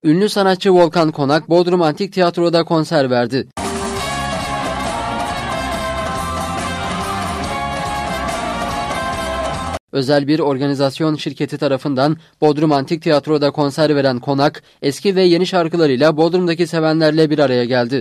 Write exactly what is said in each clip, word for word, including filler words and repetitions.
Ünlü sanatçı Volkan Konak, Bodrum Antik Tiyatro'da konser verdi. Özel bir organizasyon şirketi tarafından Bodrum Antik Tiyatro'da konser veren Konak, eski ve yeni şarkılarıyla Bodrum'daki sevenlerle bir araya geldi.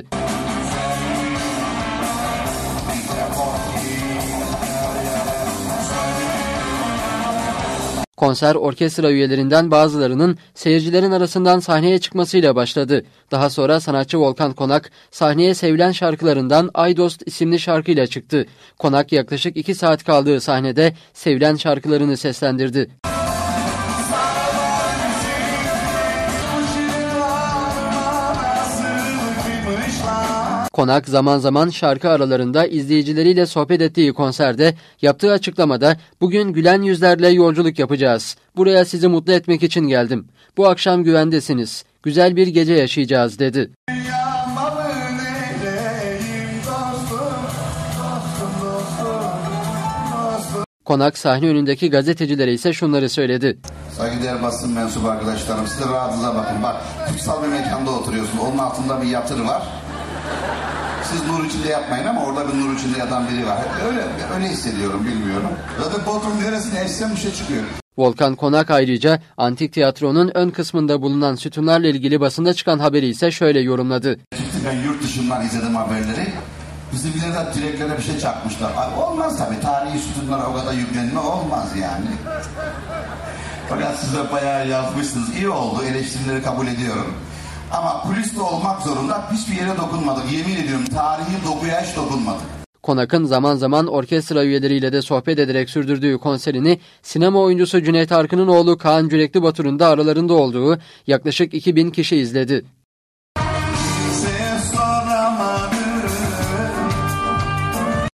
Konser orkestra üyelerinden bazılarının seyircilerin arasından sahneye çıkmasıyla başladı. Daha sonra sanatçı Volkan Konak sahneye sevilen şarkılarından Ay Dost isimli şarkıyla çıktı. Konak yaklaşık iki saat kaldığı sahnede sevilen şarkılarını seslendirdi. Konak zaman zaman şarkı aralarında izleyicileriyle sohbet ettiği konserde yaptığı açıklamada "Bugün gülen yüzlerle yolculuk yapacağız. Buraya sizi mutlu etmek için geldim. Bu akşam güvendesiniz. Güzel bir gece yaşayacağız" dedi. Konak sahne önündeki gazetecilere ise şunları söyledi. Saygıdeğer basın mensubu arkadaşlarım, size rahatınıza bakın. Bak, kutsal bir mekanda oturuyorsun. Onun altında bir yatır var. Siz nur içinde yapmayın ama orada bir nur içinde yatan biri var. Öyle öyle hissediyorum, bilmiyorum. Zaten Bodrum neresine eşsem bir şey çıkıyor. Volkan Konak ayrıca Antik Tiyatro'nun ön kısmında bulunan sütunlarla ilgili basında çıkan haberi ise şöyle yorumladı. Ben yurt dışından izledim haberleri. Bizimkiler de direklere bir şey çakmışlar. Abi olmaz tabii, tarihi sütunlara o kadar yüklenme olmaz yani. Fakat siz de bayağı yazmışsınız. İyi oldu, eleştirileri kabul ediyorum. Ama polis de olmak zorunda, hiçbir yere dokunmadık. Yemin ediyorum, tarihi dokuya hiç dokunmadık. Konak'ın zaman zaman orkestra üyeleriyle de sohbet ederek sürdürdüğü konserini sinema oyuncusu Cüneyt Arkın'ın oğlu Kaan Cürekli Batur'un da aralarında olduğu yaklaşık iki bin kişi izledi.